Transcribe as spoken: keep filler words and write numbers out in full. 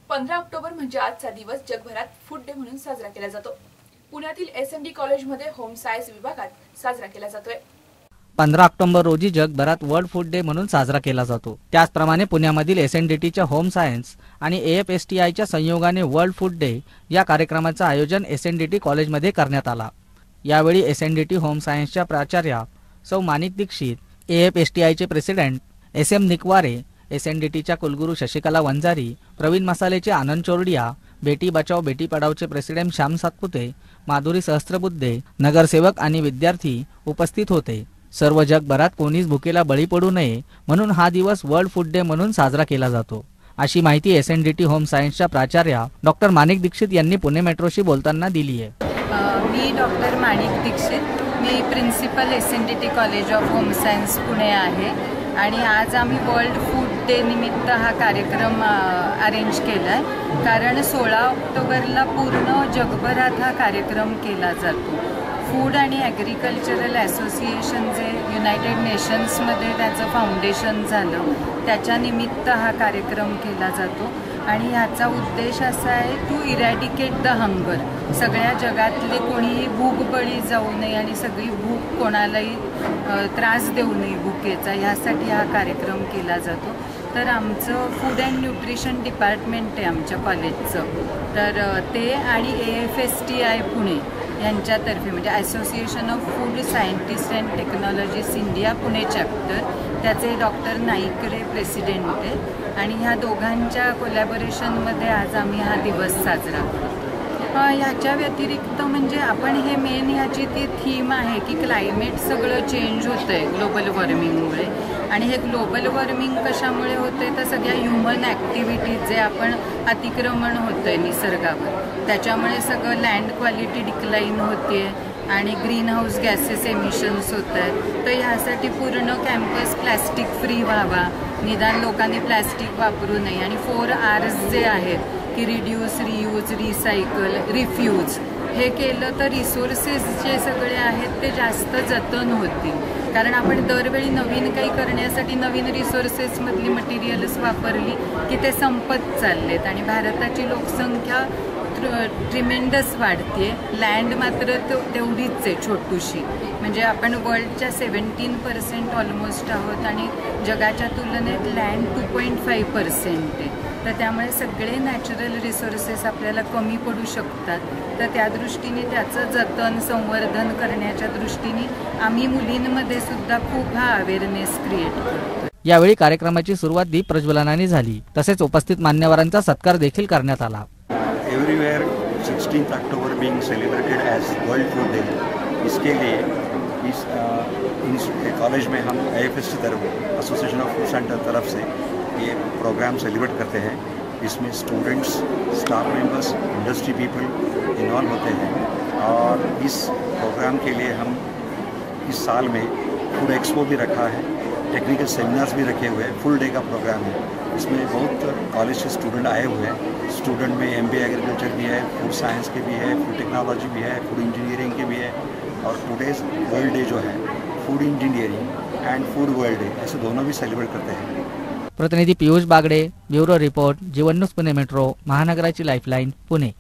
पंधरा ऑक्टोबर म्हणजे आजचा दिवस जगभरात फूड डे म्हणून साजरा केला जातो। पुण्यातील एस एन डी कॉलेजमध्ये होम सायन्स विभागात साजरा केला जातोय। पंधरा ऑक्टोबर रोजी जगभरात वर्ल्ड फूड डे म्हणून साजरा केला जातो। त्याचप्रमाणे पुण्यामधील एस एन डी टी च्या होम सायन्स आणि A F S T I च्या संयोगाने वर्ल्ड फूड डे या कार्यक्रमाचे आयोजन एस एन डी टी कॉलेजमध्ये करण्यात आला। यावेळी S N D T home सायन्सच्या प्राचार्या सौ Manik Dixit, A F S T I चे president S M Nikware, S N D T च्या कुलगुरू शशिकला वंजारी, प्रवीण मसालेचे आनंद चोरडिया, बेटी बचाओ बेटी पढाओचे प्रेसिडेंट श्याम सातपुते, माधुरी सहस्त्रबुद्धे, नगरसेवक आणि विद्यार्थी उपस्थित होते। सर्व जगभरात कोणीच भुकेला बळी पडू नये म्हणून हा दिवस वर्ल्ड फूड डे म्हणून साजरा केला जातो, अशी माहिती S N D T home सायन्सच्या प्राचार्या डॉक्टर माणिक दीक्षित यांनी पुणे मेट्रोशी बोलताना दिली आहे। मी डॉक्टर माणिक दीक्षित, मी principal S N D T college of home science Pune आहे आणि आज आम्ही वर्ल्ड फूड डे निमित्त हा कार्यक्रम अरेंज केला आहे। कारण सोळा ऑक्टोबरला पूर्ण जगभरात हा कार्यक्रम केला जातो। फूड आणि ॲग्रिकल्चरल असोसिएशन जे युनायटेड नेशन्समध्ये त्याचं फाउंडेशन झालं त्याच्या निमित्त हा कार्यक्रम केला जातो आणि ह्याचा उद्देश असा आहे टू इरॅडिकेट द हंगर, सगळ्या जगातले कोणीही भूक बळी जाऊ नये आणि सगळी भूक कोणालाही त्रास देऊ नये भुकेचा, ह्यासाठी हा कार्यक्रम केला जातो। तर आमचं फूड अँड न्यूट्रिशन डिपार्टमेंट आहे आमच्या कॉलेजचं, तर ते आणि A F S T I Pune यांच्यातर्फे म्हणजे association of food scientist and technologist India Pune chapter, त्याचे डॉक्टर नाईकरे प्रेसिडेंट आहेत आणि ह्या दोघांच्या कोलॅबोरेशनमध्ये आज आम्ही हा दिवस साजरा करतो। ह्याच्या व्यतिरिक्त म्हणजे आपण हे मेन ह्याची ती थीम आहे की क्लायमेट सगळं चेंज होतं आहे ग्लोबल वॉर्मिंगमुळे आणि हे ग्लोबल वॉर्मिंग कशामुळे होतं आहे तर सगळ्या ह्युमन ॲक्टिव्हिटीज जे आपण अतिक्रमण होतं आहे निसर्गावर त्याच्यामुळे सगळं लँड क्वालिटी डिक्लाईन होते आणि ग्रीन हाऊस गॅसेस एमिशन्स होत आहेत। तर ह्यासाठी पूर्ण कॅम्पस प्लॅस्टिक फ्री व्हावा, निदान लोकांनी प्लॅस्टिक वापरू नये आणि फोर आर्स जे आहेत की रिड्यूस, रियूज, रिसायकल, रिफ्यूज हे केलं तर रिसोर्सेस जे सगळे आहेत ते जास्त जतन होतील। कारण आपण दरवेळी नवीन काही करण्यासाठी नवीन रिसोर्सेसमधली मटेरियल्स वापरली की ते संपत चाललेत आणि भारताची लोकसंख्या ट्रिमेंडस वाढते, लँड मात्र तेवढीच आहे छोटूशी, म्हणजे आपण वर्ल्डच्या सेवन्टीन पर्सेंट ऑलमोस्ट आहोत आणि जगाच्या तुलनेत land two point five percent आहे। तर त्यामुळे सगळे नॅचरल रिसोर्सेस आपल्याला कमी पडू शकतात। तर त्या दृष्टीने त्याचं जतन संवर्धन करण्याच्या दृष्टीने आम्ही मुलींमध्ये सुद्धा खूप हा अवेअरनेस क्रिएट करतो। यावेळी कार्यक्रमाची सुरुवात दीप प्रज्वलनाने झाली, तसेच उपस्थित मान्यवरांचा सत्कार देखील करण्यात आला। Everywhere sixteenth October being celebrated as world food day, इसके लिए इस कॉलेज में हम ए एफ एस टी तरफ एसोसिएशन ऑफ फूड सेंटर तरफ से ये प्रोग्राम सेलिब्रेट करते हैं। इसमें students, staff members, industry people involve होते हैं और इस प्रोग्राम के लिए हम इस साल में फूड एक्सपो भी रखा है, टेक्निकल सेमिनार्स भी रखे हुए हैं। फुल डे का प्रोग्राम है, इसमें बहुत कॉलेज से स्टूडेंट आए हुए हैं। स्टूडेंट में एम बी ए एग्रीकल्चर भी है, फूड साइंस के भी है, फूड टेक्नोलॉजी भी है, फूड इंजीनियरिंग के भी है और टुडेज वर्ल्ड डे जो है food engineering and food world day ऐसे दोनों भी सेलिब्रेट करते हैं। प्रतिनिधी Piyush Bagde, bureau report, Jeevan news Pune metro, महानगराची लाईफलाईन, पुणे।